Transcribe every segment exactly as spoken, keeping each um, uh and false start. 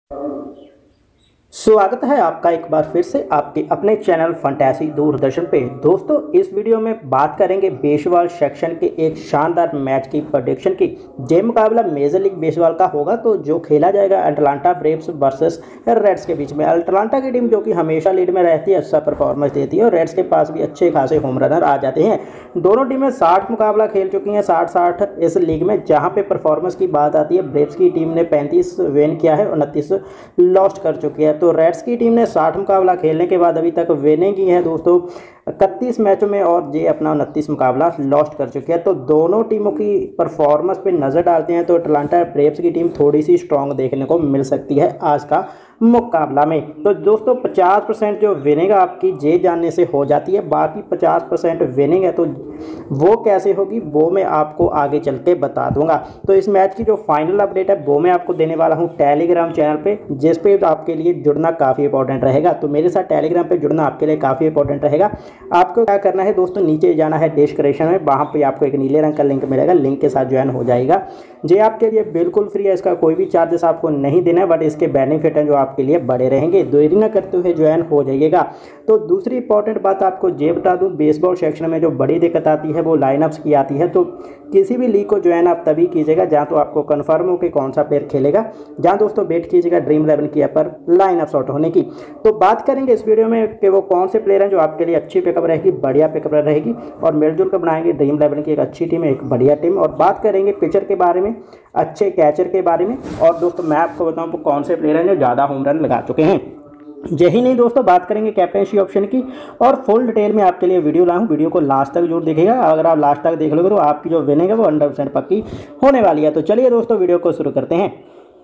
स्वागत है आपका एक बार फिर से आपके अपने चैनल फंटेसी दूरदर्शन पे। दोस्तों, इस वीडियो में बात करेंगे बेसबॉल सेक्शन के एक शानदार मैच की प्रेडिक्शन की। ये मुकाबला मेजर लीग बेसबॉल का होगा, तो जो खेला जाएगा अटलांटा ब्रेव्स वर्सेस रेड्स के बीच में। अटलांटा की टीम जो कि हमेशा लीड में रहती है, अच्छा परफॉर्मेंस देती है, और रेड्स के पास भी अच्छे खासे होम रनर आ जाते हैं। दोनों टीमें साठ मुकाबला खेल चुकी हैं, साठ साठ इस लीग में। जहाँ पे परफॉर्मेंस की बात आती है, ब्रेव्स की टीम ने पैंतीस विन किया है, उनतीस लॉस्ट कर चुकी है। तो रेड्स की टीम ने साठ मुकाबला खेलने के बाद अभी तक विनिंग की है दोस्तों इकतीस मैचों में, और ये अपना उनतीस मुकाबला लॉस्ट कर चुकी है। तो दोनों टीमों की परफॉर्मेंस पे नज़र डालते हैं, तो अटलांटा ब्रेव्स की टीम थोड़ी सी स्ट्रांग देखने को मिल सकती है आज का मुकाबला में। तो दोस्तों, पचास परसेंट जो विनिंग आपकी जे जानने से हो जाती है, बाकी पचास परसेंट विनिंग है, तो वो कैसे होगी वो मैं आपको आगे चल के बता दूंगा। तो इस मैच की जो फाइनल अपडेट है वो मैं आपको देने वाला हूं टेलीग्राम चैनल पे, जिस पे आपके लिए जुड़ना काफ़ी इंपॉर्टेंट रहेगा। तो मेरे साथ टेलीग्राम पे जुड़ना आपके लिए काफ़ी इंपॉर्टेंट रहेगा। आपको क्या करना है दोस्तों, नीचे जाना है डिस्क्रिप्शन में, वहाँ पे आपको एक नीले रंग का लिंक मिलेगा, लिंक के साथ ज्वाइन हो जाएगा। ये आपके लिए बिल्कुल फ्री है, इसका कोई भी चार्जेस आपको नहीं देना है, बट इसके बेनिफिट हैं जो आपके लिए बड़े रहेंगे। देरी न करते हुए ज्वाइन हो जाइएगा। तो दूसरी इंपॉर्टेंट बात आपको ये बता दूं, बेसबॉल सेक्शन में जो बड़ी दिक्कत आती है वो लाइनअप्स की आती है। तो किसी भी लीग को ज्वाइन आप तभी कीजिएगा जहाँ तो आपको कन्फर्म हो कि कौन सा प्लेयर खेलेगा, जहाँ दोस्तों वेट कीजिएगा ड्रीम इलेवन की पर लाइनअप्स आउट होने की। तो बात करेंगे इस वीडियो में कि वो कौन से प्लेयर हैं जो आपके लिए अच्छी पिकअप रहेगी, बढ़िया पिकअप रहेगी, और मिलजुल कर बनाएंगे ड्रीम इलेवन की एक अच्छी टीम, एक बढ़िया टीम। और बात करेंगे पिचर के बारे में, अच्छे कैचर के बारे में, और दोस्तों मैं आपको बताऊं वो कौन से प्लेयर हैं जो ज़्यादा होम रन लगा चुके हैं। यही नहीं दोस्तों, बात करेंगे कैप्टनसी ऑप्शन की, और फुल डिटेल में आपके लिए वीडियो लाऊं। वीडियो को लास्ट तक जरूर देखिएगा। अगर आप लास्ट तक देख लोगे तो आपकी जो विनिंग है वो हंड्रेड परसेंट पक्की होने वाली है। तो चलिए दोस्तों, वीडियो को शुरू करते हैं।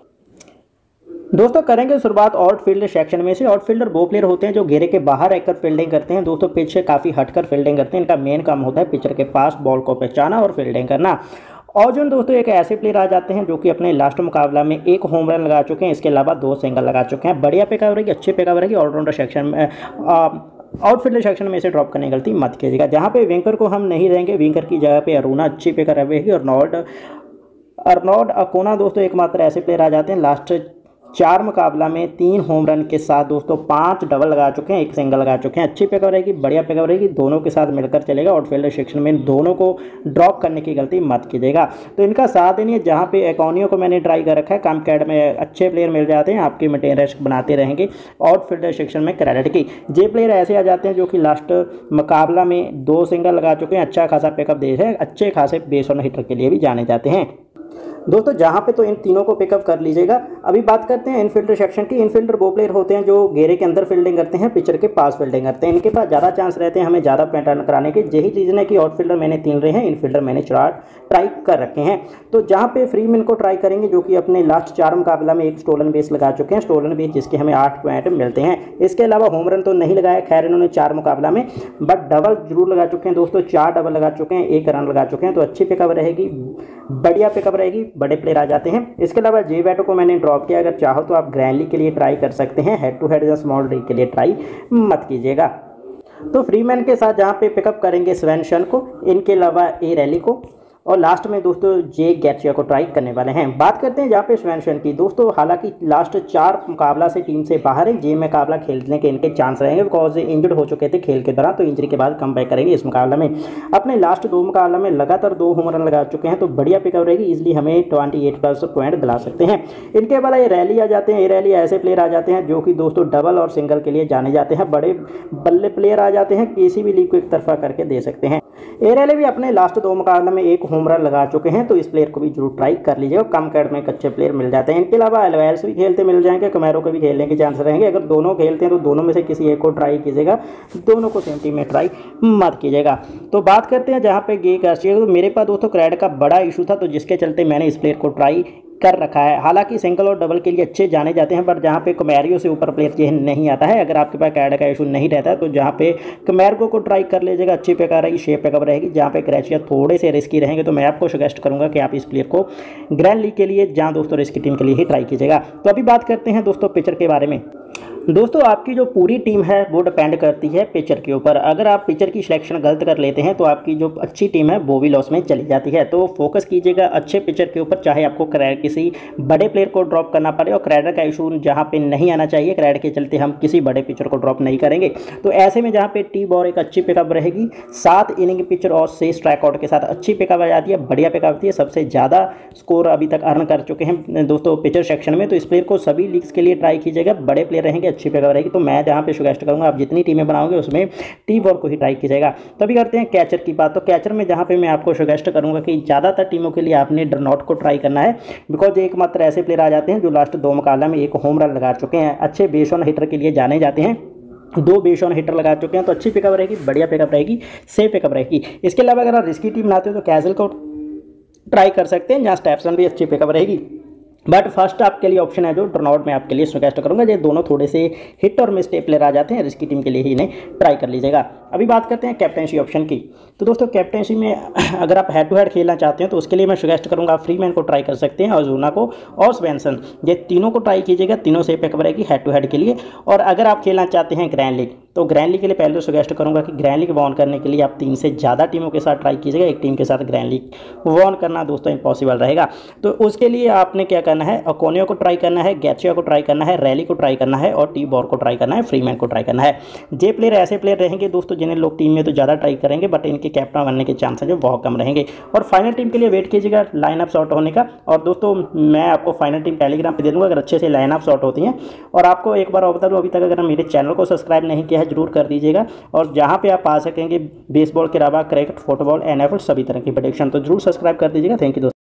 दोस्तों, करेंगे शुरुआत आउटफील्डर सेक्शन में से। आउटफील्डर वो प्लेयर होते हैं जो घेरे के बाहर रहकर फील्डिंग करते हैं। दोस्तों, पिच से काफ़ी हटकर फील्डिंग करते हैं। इनका मेन काम होता है पिचर के पास बॉल को पहचाना और फील्डिंग करना। और जो दोस्तों एक ऐसे प्लेयर आ जाते हैं जो कि अपने लास्ट मुकाबला में एक होम रन लगा चुके हैं, इसके अलावा दो सिंगल लगा चुके हैं। बढ़िया पिकअप रहेगी, अच्छी पिकअप रहेगी। ऑलराउंडर सेक्शन में आउटफील्डर सेक्शन में से ड्रॉप करने की गलती मत कीजिएगा। जहाँ पे विंकर को हम नहीं रहेंगे, विंकर की जगह पे अरुणा अच्छी पिकअप रहेगी। और नॉट अर्नोल्ड अकोना दोस्तों एकमात्र ऐसे प्लेयर आ जाते हैं लास्ट चार मुकाबला में तीन होम रन के साथ दोस्तों पांच डबल लगा चुके हैं, एक सिंगल लगा चुके हैं। अच्छी पिकअप रहेगी, बढ़िया पिकअप रहेगी, दोनों के साथ मिलकर चलेगा। आउटफील्डर सेक्शन में दोनों को ड्रॉप करने की गलती मत कीजिएगा। तो इनका साथ देनी है। जहाँ पे एकोनियो को मैंने ट्राई कर रखा है, कम कैड में अच्छे प्लेयर मिल जाते हैं, आपकी मेंटेनेंस बनाते रहेंगे। आउटफील्डर सेक्शन में क्रेडिट की ये प्लेयर ऐसे आ जाते हैं जो कि लास्ट मुकाबला में दो सिंगल लगा चुके हैं, अच्छा खासा पिकअप दे रहे हैं, अच्छे खासे बेस ऑन हिटर के लिए भी जाने जाते हैं दोस्तों। जहाँ पे तो इन तीनों को पिकअप कर लीजिएगा। अभी बात करते हैं इनफील्डर सेक्शन की। इनफील्डर वो प्लेयर होते हैं जो घेरे के अंदर फील्डिंग करते हैं, पिचर के पास फील्डिंग करते हैं। इनके पास ज़्यादा चांस रहते हैं हमें ज़्यादा पॉइंट रन कराने के। यही रीज़न है कि आउटफील्डर मैंने तीन रहे हैं, इनफील्डर मैंने चार ट्राई कर रखे हैं। तो जहाँ पे फ्रीमैन को ट्राई करेंगे जो कि अपने लास्ट चार मुकाबला में एक स्टोलन बेस लगा चुके हैं, स्टोलन बेस जिसके हमें आठ पॉइंट मिलते हैं। इसके अलावा होम रन तो नहीं लगाया खैर इन्होंने चार मुकाबला में, बट डबल जरूर लगा चुके हैं दोस्तों। चार डबल लगा चुके हैं, एक रन लगा चुके हैं। तो अच्छी पिकअप रहेगी, बढ़िया पिकअप रहेगी, बड़े प्लेयर आ जाते हैं। इसके अलावा जे बैटो को मैंने ड्रॉप किया। अगर चाहो तो आप ग्रैंड लीग के लिए ट्राई कर सकते हैं, हेड टू हेड या स्मॉल लीग के लिए ट्राई मत कीजिएगा। तो फ्रीमैन के साथ जहाँ पे पिकअप करेंगे स्वेनसन को, इनके अलावा ए रैली को, और लास्ट में दोस्तों जे गैर्सिया को ट्राई करने वाले हैं। बात करते हैं जहाँ पे स्वेनसन की। दोस्तों हालांकि लास्ट चार मुकाबला से टीम से बाहर है, जे मुकाबला खेलने के इनके चांस रहेंगे बिकॉज इंजर्ड हो चुके थे खेल के दौरान, तो इंजरी के बाद कम बैक करेंगे इस मुकाबला में। अपने लास्ट दो मुकाबला में लगातार दो होम रन लगा चुके हैं, तो बढ़िया पिकअप रहेगी, इजिली हमें ट्वेंटी एट प्लस पॉइंट दिला सकते हैं। इनके बाद ये रैली आ जाते हैं। ये रैली ऐसे प्लेयर आ जाते हैं जो कि दोस्तों डबल और सिंगल के लिए जाने जाते हैं, बड़े बल्ले प्लेयर आ जाते हैं, किसी भी लीग को एक तरफा करके दे सकते हैं। ए रैली भी अपने लास्ट दो मुकाबला में एक होम रन लगा चुके हैं, तो इस प्लेयर को भी जरूर ट्राई कर लीजिएगा। कम कैड में अच्छे प्लेयर मिल जाते हैं। इनके अलावा एलवेल्स भी खेलते मिल जाएंगे, कमेरो के भी खेलने के चांस रहेंगे। अगर दोनों खेलते हैं तो दोनों में से किसी एक को ट्राई कीजिएगा, दोनों को सेम टीम में ट्राई मत कीजिएगा। तो बात करते हैं जहाँ पे गे कैर्सिया। तो मेरे पास दोस्तों क्रेड का बड़ा इशू था, तो जिसके चलते मैंने इस प्लेयर को ट्राई कर रखा है। हालांकि सिंगल और डबल के लिए अच्छे जाने जाते हैं, बट जहाँ पे कमैरियो से ऊपर प्लेयर जो नहीं आता है, अगर आपके पास कैड का इशू नहीं रहता है तो जहाँ पे कमैरियो को ट्राई कर लीजिएगा, अच्छी पिकअप रहेगी, शेप पिकअप रहेगी। जहाँ पे कैर्सिया थोड़े से रिस्की रहेंगे, तो मैं आपको सजेस्ट करूंगा कि आप इस प्लेयर को ग्रैंड लीग के लिए जहाँ दोस्तों रिस्की टीम के लिए ही ट्राई कीजिएगा। तो अभी बात करते हैं दोस्तों पिचर के बारे में। दोस्तों आपकी जो पूरी टीम है वो डिपेंड करती है पिचर के ऊपर। अगर आप पिचर की सिलेक्शन गलत कर लेते हैं तो आपकी जो अच्छी टीम है वो भी लॉस में चली जाती है। तो फोकस कीजिएगा अच्छे पिचर के ऊपर, चाहे आपको क्रैड किसी बड़े प्लेयर को ड्रॉप करना पड़े। और क्रैडर का इशू जहाँ पे नहीं आना चाहिए, क्रैड के चलते हम किसी बड़े पिचर को ड्रॉप नहीं करेंगे। तो ऐसे में जहाँ पे टी बॉल एक अच्छी पिकअप रहेगी, सात इनिंग पिचर और से स्ट्राइक आउट के साथ अच्छी पिकअप आ जाती है, बढ़िया पिकअप आती है, सबसे ज़्यादा स्कोर अभी तक अर्न कर चुके हैं दोस्तों पिचर सेक्शन में। तो इस प्लेयर को सभी लीग्स के लिए ट्राई कीजिएगा, बड़े प्लेयर रहेंगे, अच्छी पिकअप रहेगी। तो मैं जहाँ पे सजेस्ट करूँगा आप जितनी टीमें बनाओगे उसमें टी बॉल को ही ट्राई कीजिएगा। तभी करते हैं कैचर की बात। तो कैचर में जहाँ पे मैं आपको सजेस्ट करूँगा कि ज़्यादातर टीमों के लिए आपने ड्रनॉट को ट्राई करना है, बिकॉज एकमात्र ऐसे प्लेयर आ जाते हैं जो लास्ट दो मुकाबला में एक होम रन लगा चुके हैं, अच्छे बेस ऑन हिटर के लिए जाने जाते हैं, दो बेस ऑन हिटर लगा चुके हैं। तो अच्छी पिकअप रहेगी, बढ़िया पिकअप रहेगी, सेफ पिकअप रहेगी। इसके अलावा अगर आप रिस्की टीम बनाते हो तो कैजल को ट्राई कर सकते हैं, जहाँ स्टेप्सन भी अच्छी पिकअप रहेगी। बट फर्स्ट आपके लिए ऑप्शन है जो ड्रनॉट में आपके लिए सजेस्ट करूंगा। ये दोनों थोड़े से हिट और मिस प्लेयर आ जाते हैं, रिस्की टीम के लिए ही इन्हें ट्राई कर लीजिएगा। अभी बात करते हैं कैप्टेंसी ऑप्शन की। तो दोस्तों कैप्टेंसी में अगर आप हेड टू हेड खेलना चाहते हैं तो उसके लिए मैं सजेस्ट करूंगा फ्रीमैन को ट्राई कर सकते हैं, और जूना को और स्वेंसन, ये तीनों को ट्राई कीजिएगा, तीनों से पिकअप रहेगी हेड टू हेड के लिए। और अगर आप खेलना चाहते हैं ग्रैंड लीग तो ग्रैंड लीग के लिए पहले तो सजेस्ट करूंगा कि ग्रैंड लीग वॉन करने के लिए आप तीन से ज़्यादा टीमों के साथ ट्राई कीजिएगा। एक टीम के साथ ग्रैंड लीग वॉन करना दोस्तों इम्पॉसिबल रहेगा। तो उसके लिए आपने क्या करना है, अकोनियो को ट्राई करना है, गैचिया को ट्राई करना है, रैली को ट्राई करना है और टी बॉर को ट्राई करना है, फ्रीमैन को ट्राई करना है। ये प्लेयर ऐसे प्लेयर रहेंगे दोस्तों जिन्हें लोग टीम में तो ज़्यादा ट्राई करेंगे, बट इनके कैप्टन बनने के चांसेस जो बहुत कम रहेंगे। और फाइनल टीम के लिए वेट कीजिएगा लाइनअप शॉर्ट होने का। और दोस्तों मैं आपको फाइनल टीम टेलीग्राम पे दे दूंगा, अगर अच्छे से लाइनअप शॉर्ट होती हैं। और आपको एक बार बता दूं, अभी तक अगर मेरे चैनल को सब्सक्राइब नहीं किया है जरूर कर दीजिएगा। और जहाँ पे आप पा सकेंगे बेसबॉल के अलावा क्रिकेट, फुटबॉल, एनएफएल सभी तरह की प्रेडिक्शन, तो जरूर सब्सक्राइब कर दीजिएगा। थैंक यू दोस्तों।